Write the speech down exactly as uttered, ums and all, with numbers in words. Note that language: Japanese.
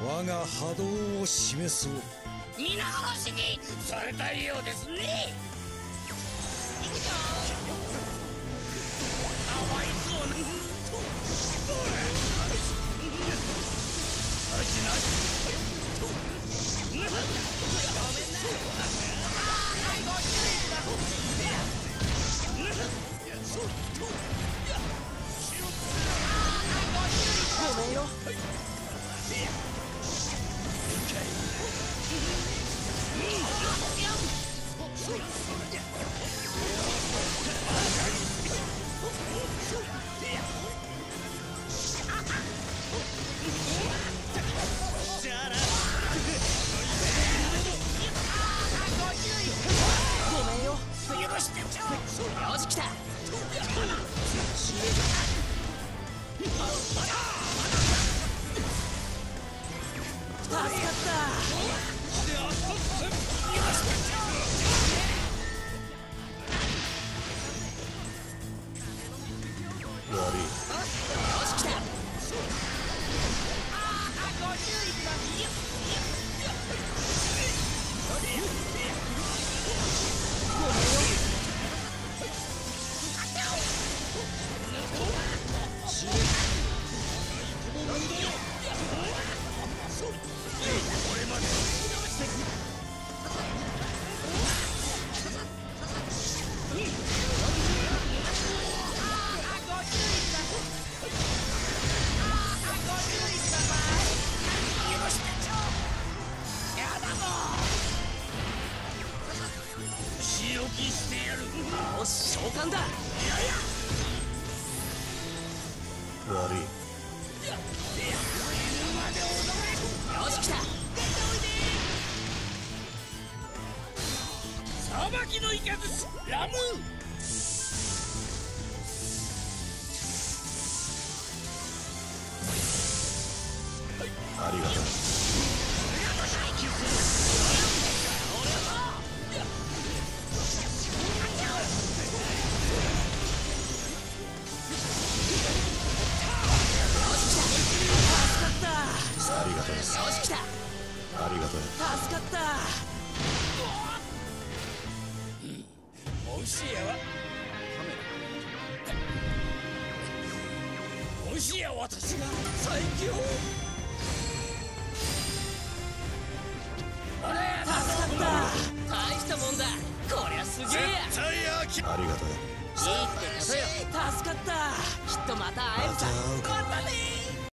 我が波動を示そう。 皆殺しにされたようですね。行くぞ。かわいそうな。味なし。ごめんな。ああ、ご注意だ。ごめんよ。ごめんよ。許してちょ。よし来た。助かった。 悪い。 よし来た。ああ、ご注意ください。ごめんよ。俺まで。仕置きしてやる。よし召喚だ。いやいや悪い。 よし来た。裁きのイカズチラム。 ありがとう。ありがとう。 よし来た。 ありがとう。 助かった。もしやはもしや私が最強。あれ助かった。大したもんだ。こりゃすげえや。 ありがとう。 いいってことよ。助かった。きっとまた会えるさ。またね。